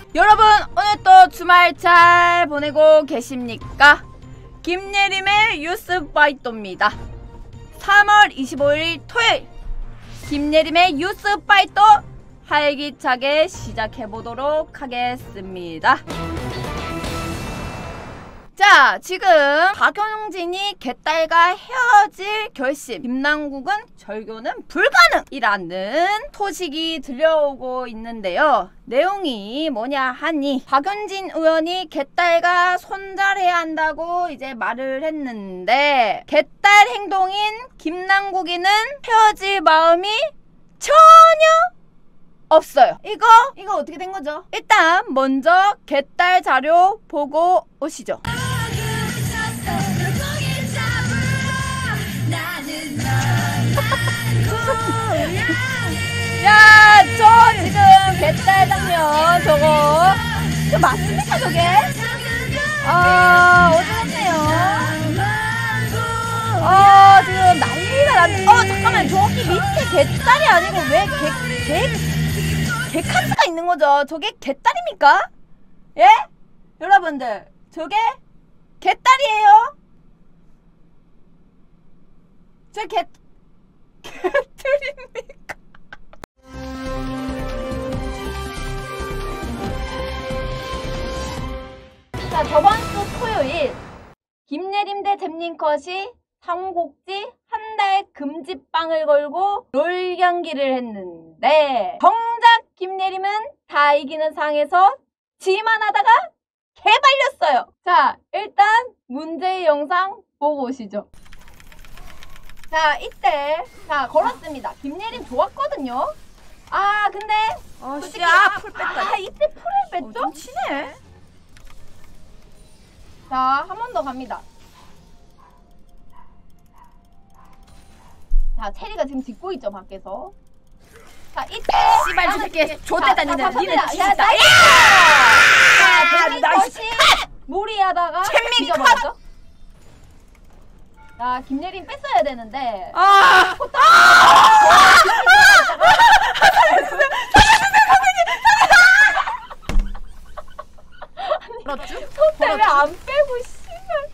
여러분 오늘 또 주말 잘 보내고 계십니까? 김예림의 뉴스파이터입니다. 3월 25일 토요일 김예림의 뉴스파이터 활기차게 시작해보도록 하겠습니다. 자, 지금 박용진이 개딸과 헤어질 결심, 김남국은 절교는 불가능이라는 소식이 들려오고 있는데요. 내용이 뭐냐 하니 박용진 의원이 개딸과 손절해야 한다고 이제 말을 했는데 개딸 행동인 김남국이는 헤어질 마음이 전혀 없어요. 이거 어떻게 된 거죠? 일단 먼저 개딸 자료 보고 오시죠. 야, 저 지금 개딸 장면 저거 맞습니까 저게? 어지럽네요. 지금 난리가 났네. 잠깐만, 저기 밑에 개딸이 아니고 왜 개카스가 있는 거죠? 저게 개딸입니까? 예? 여러분들, 저게 개딸이에요? 저 개딸입니까? 자, 저번 주 토요일 김예림 대 잼링컷이 삼국지 한 달 금지빵을 걸고 롤 경기를 했는데 정작 김예림은 다 이기는 상에서 지만 하다가 개발렸어요. 자, 일단 문제의 영상 보고 오시죠. 자, 이때 걸었습니다. 김예림 좋았거든요. 근데 솔직히 풀 뺐다. 이때 풀을 뺐죠? 좀 치네. 자, 한 번 더 갑니다. 자, 체리가 지금 짚고 있죠, 밖에서. 자, 이때 씨발 저 새끼 좆됐다 니네. 니네 진짜. 자, 잼민컷이 무리하다가 뒤져버렸죠? 자, 김예림 뺐어야 되는데 손대 왜 안 빼고 씨발.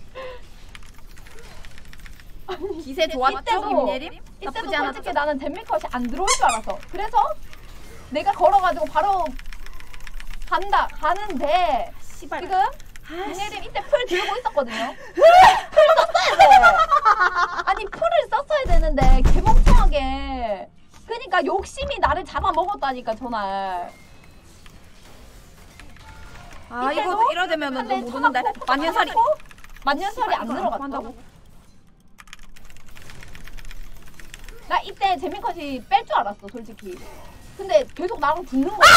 기세 좋았죠, 김예림? 이때도 솔직히 나는 잼민컷이 안 들어올 줄 알았어. 그래서 내가 걸어가지고 바로 가는데 씨발. 지금 김예림 이때 풀 들고 있었거든요. 풀 썼어야 돼. 아니, 풀을 썼어야 되는데 개멍청하게. 그러니까 욕심이 나를 잡아먹었다니까 저날. 이거 이러되면은 너 모르는데 만년설이 안 들어갔죠. 나 이때 잼민컷이 뺄 줄 알았어 솔직히. 근데 계속 나랑 붙는 거야.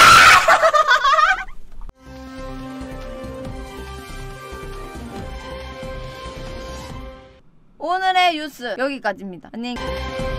오늘의 뉴스 여기까지입니다. 안녕히 계세요.